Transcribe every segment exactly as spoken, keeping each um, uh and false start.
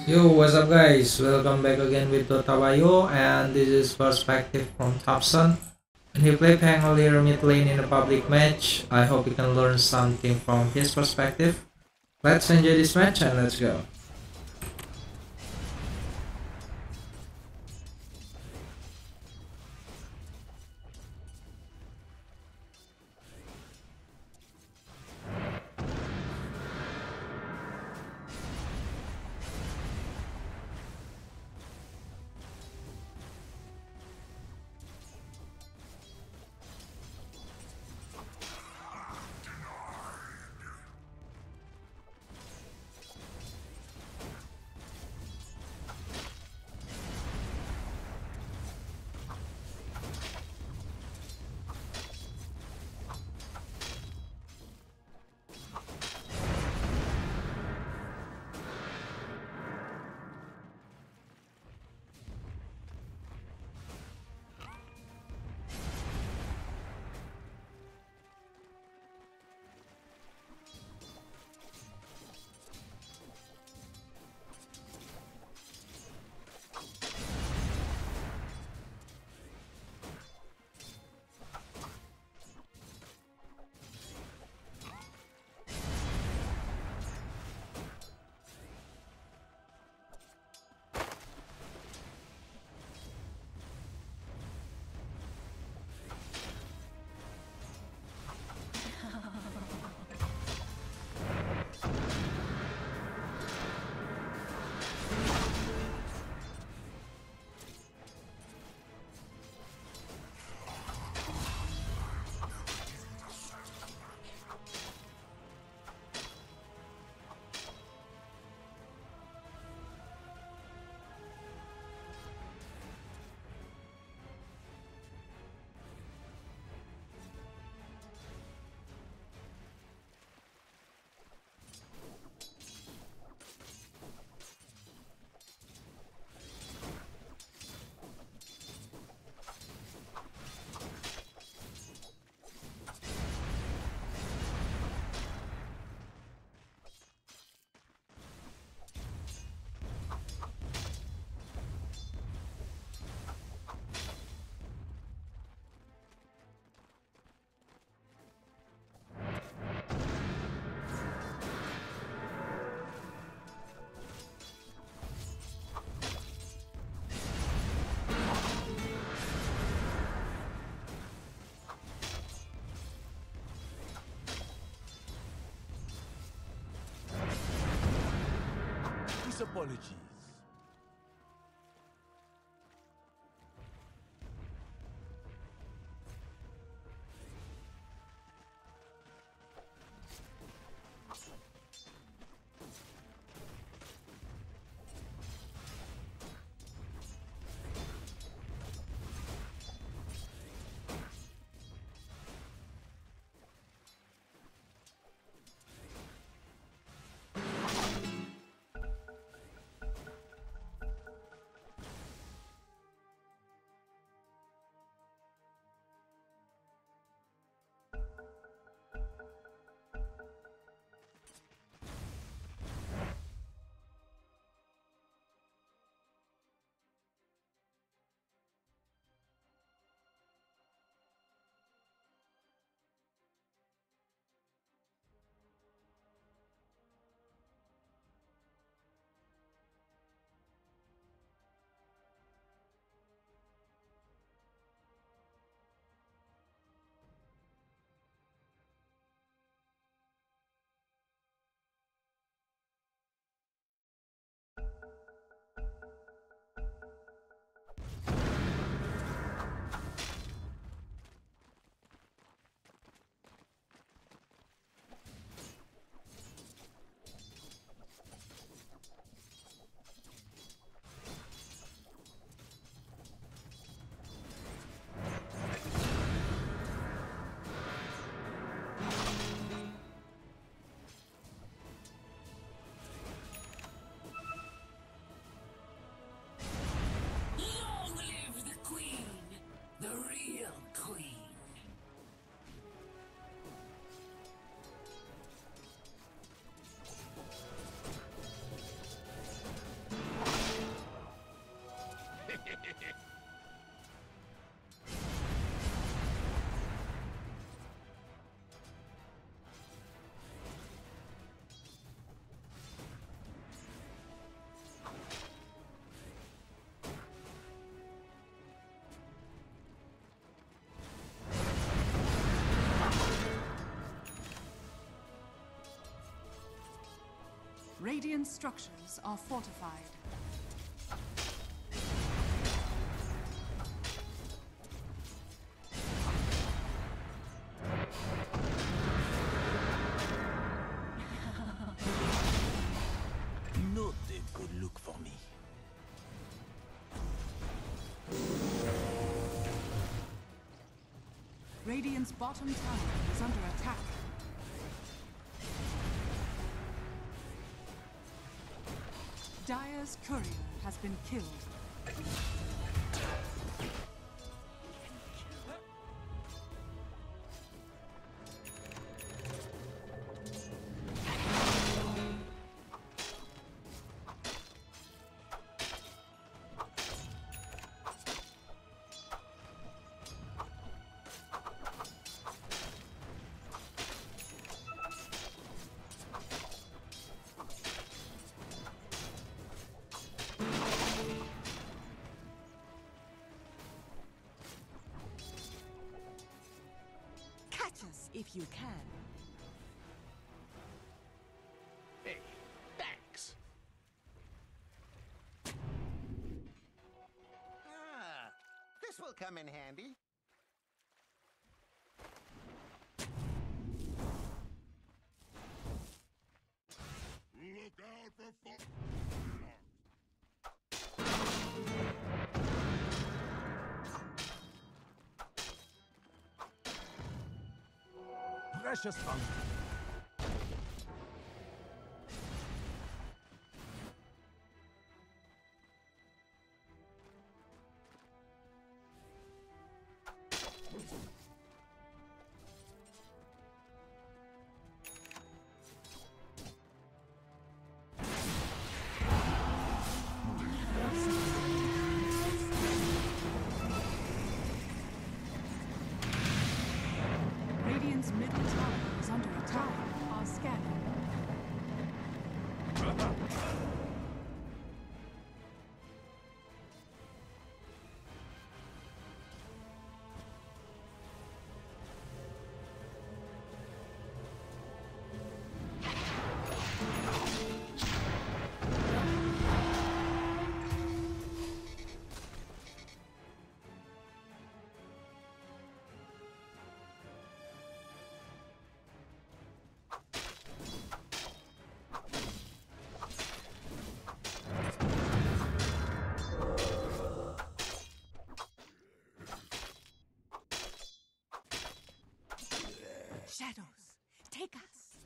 Yo, what's up, guys? Welcome back again with Dotawayo, and this is Perspective from Thompson. When he play Peng earlier mid lane in a public match, I hope you can learn something from his perspective. Let's enjoy this match and let's go. His apologies. Radiant structures are fortified. Not a good look for me. Radiant's bottom tower is under attack. Dire's courier has been killed. Catch us if you can. Hey, thanks. Ah, this will come in handy. Look out for fo- Precious fun. Radiant's middle tower is under attack. Are scanning. Shadows, take us.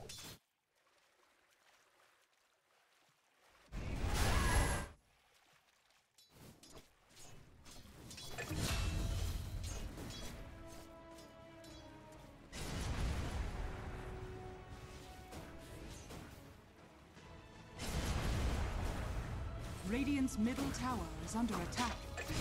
Radiant's middle tower is under attack.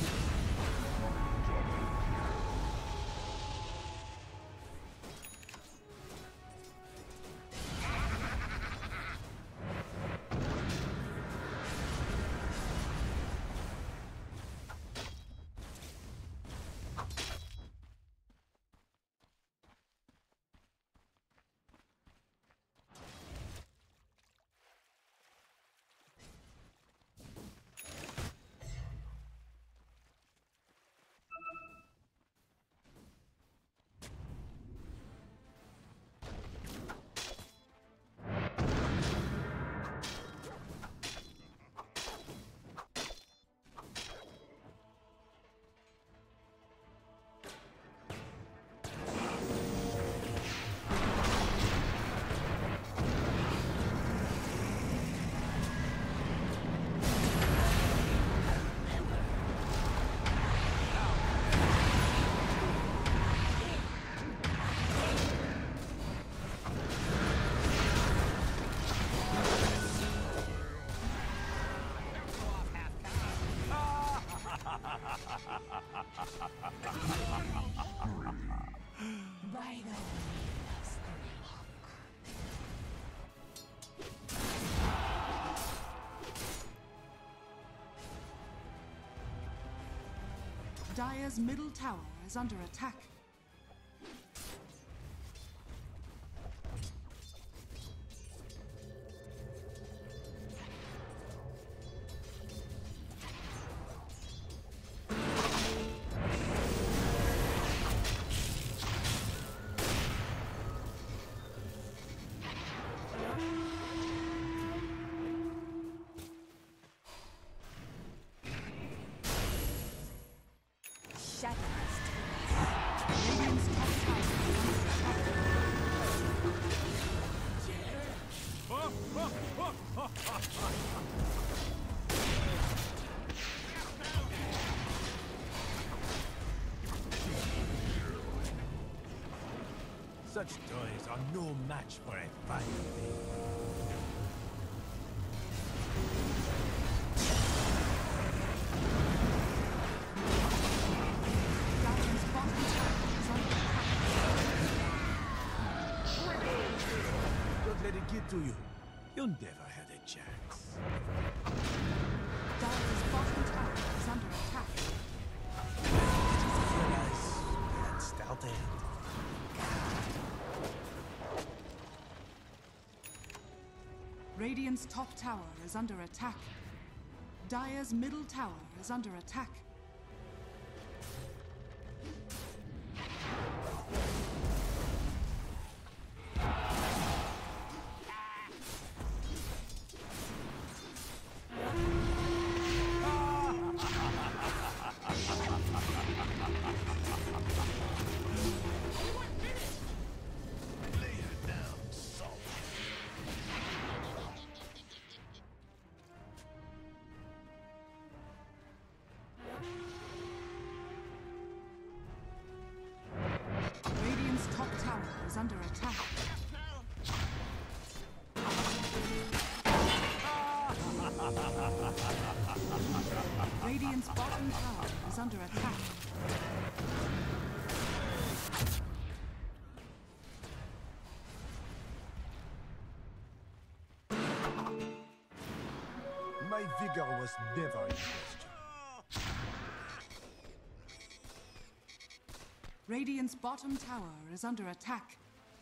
By the way, that's the Dire's middle tower is under attack. Such toys are no match for a fine thing. Dire's bottom tower is under attack. Don't let it get to you. You'll never had a chance. Dire's bottom tower is under attack. Realize and stout end. Radiant's top tower is under attack. Dire's middle tower is under attack. Lay her down, salt. Radiant's top tower is under attack. Radiant's bottom tower is under attack. My vigor was never in question. Radiant's bottom tower is under attack.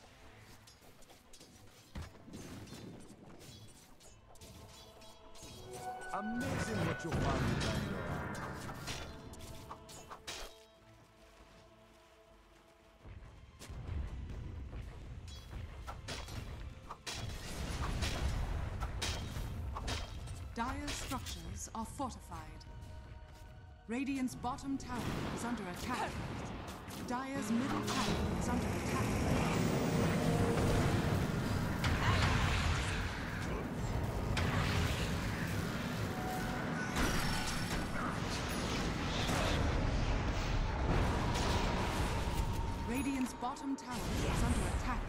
Amazing what you'll find in Dino. Dire's structures are fortified. Radiant's bottom tower is under attack. Dire's middle tower is under attack. Radiant's bottom tower is under attack.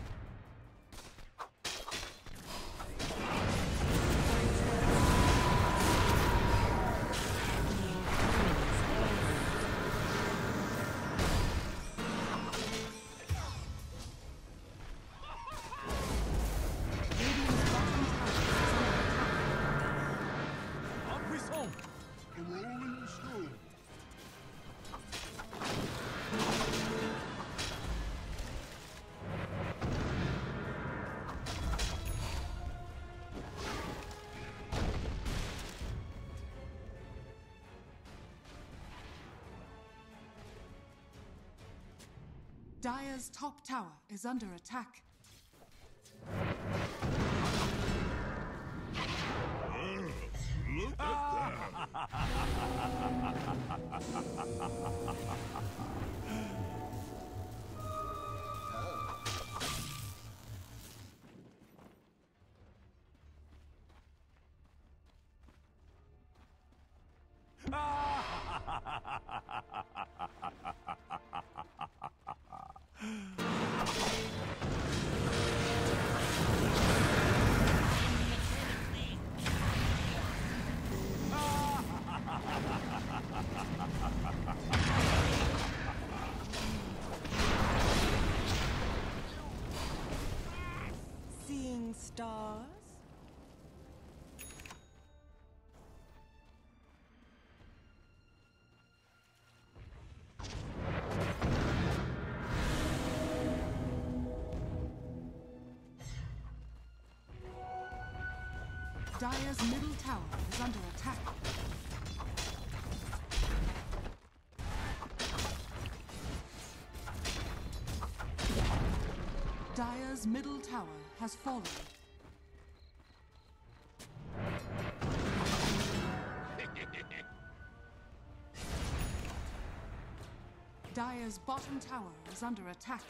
Radiant's bottom tower is under attack. En puissant! Rolling stone. Dire's top tower is under attack. Look at that. Seeing stars? Dire's middle tower is under attack. Dire's middle tower has fallen. Dire's bottom tower is under attack.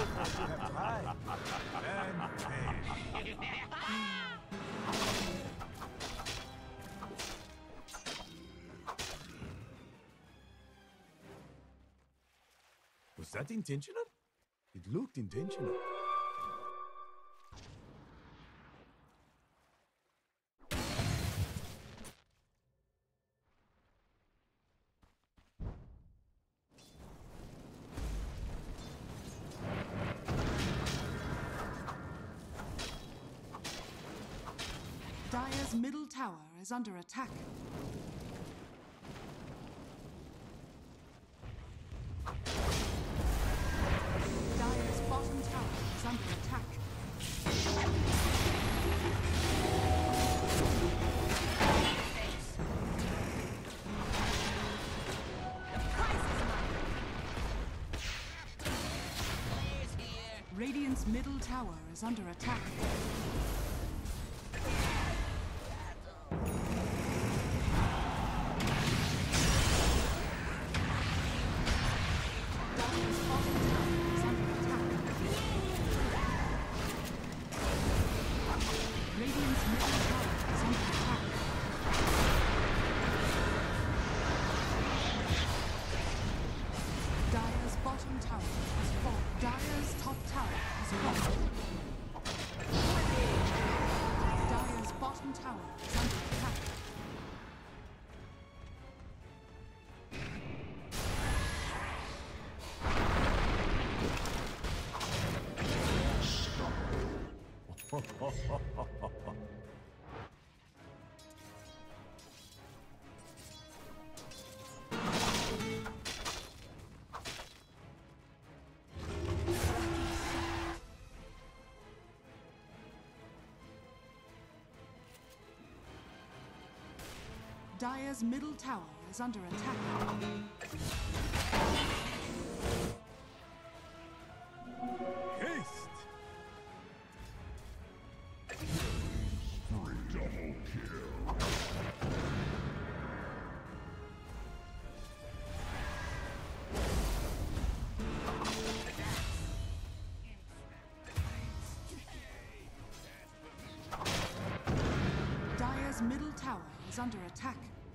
have time and pain. Was that intentional? It looked intentional. Dire's middle tower is under attack. Dire's bottom tower is under attack. Radiant's middle tower is under attack. Dire's bottom tower is under attack. Radiant's middle tower is under attack. Dire's bottom tower has fallen. Dire's top tower has fallen. Dire's bottom tower is under attack. Dire's middle tower is under attack. Haste! Double kill. Dire's middle tower is under attack.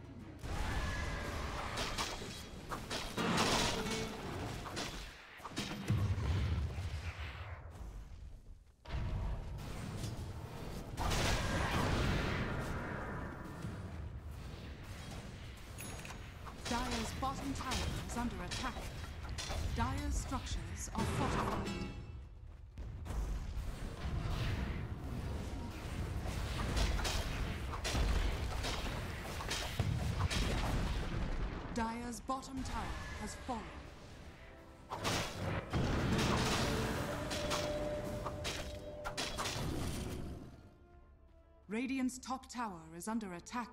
Dire's bottom tower is under attack. Dire's structures are fortified. Dire's bottom tower has fallen. Radiant's top tower is under attack.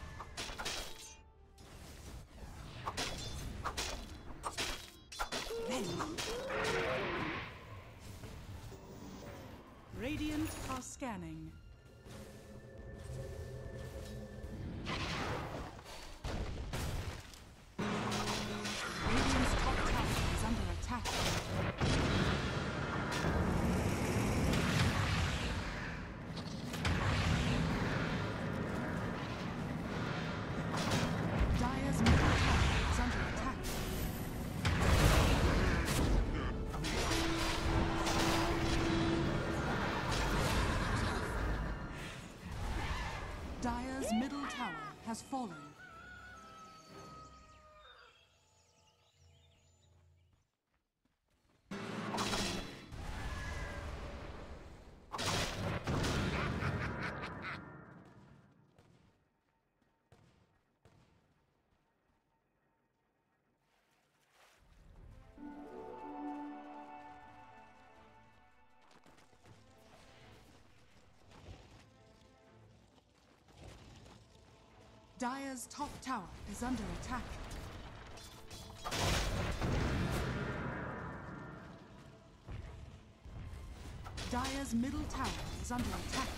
Radiant are scanning. Radiant's top tower is under attack. Dire's middle tower is under attack. Dire's middle tower has fallen. Dire's top tower is under attack. Dire's middle tower is under attack.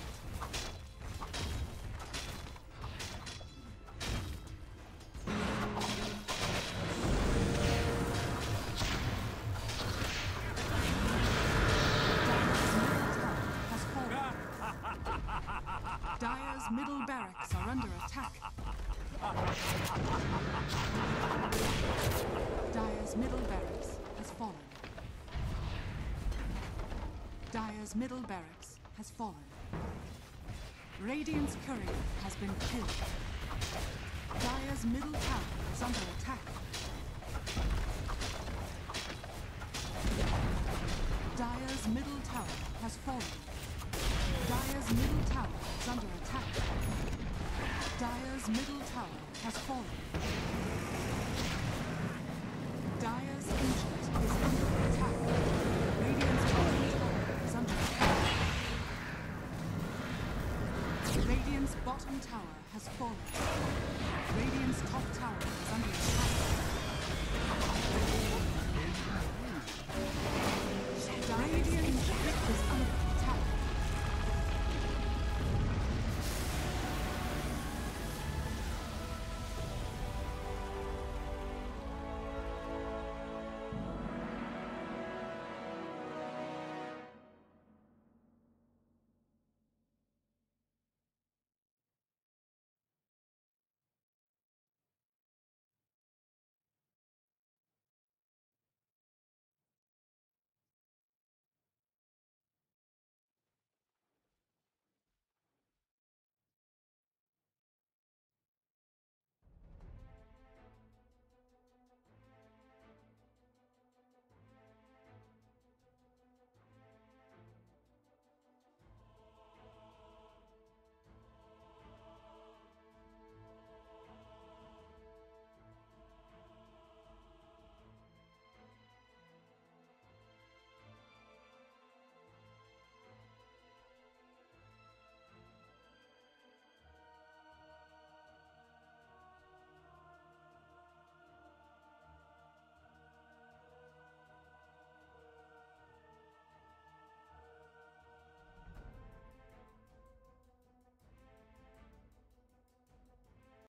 Dire's middle barracks are under attack. Dire's middle barracks has fallen. Dire's middle barracks has fallen. Radiant's courier has been killed. Dire's middle tower is under attack. Dire's middle tower has fallen. Dire's middle tower is under attack. Dire's middle tower has fallen. Dire's ancient is under attack. Radiant's bottom tower is under attack. Radiant's bottom tower has fallen. Radiant's top tower is under attack. Radiant's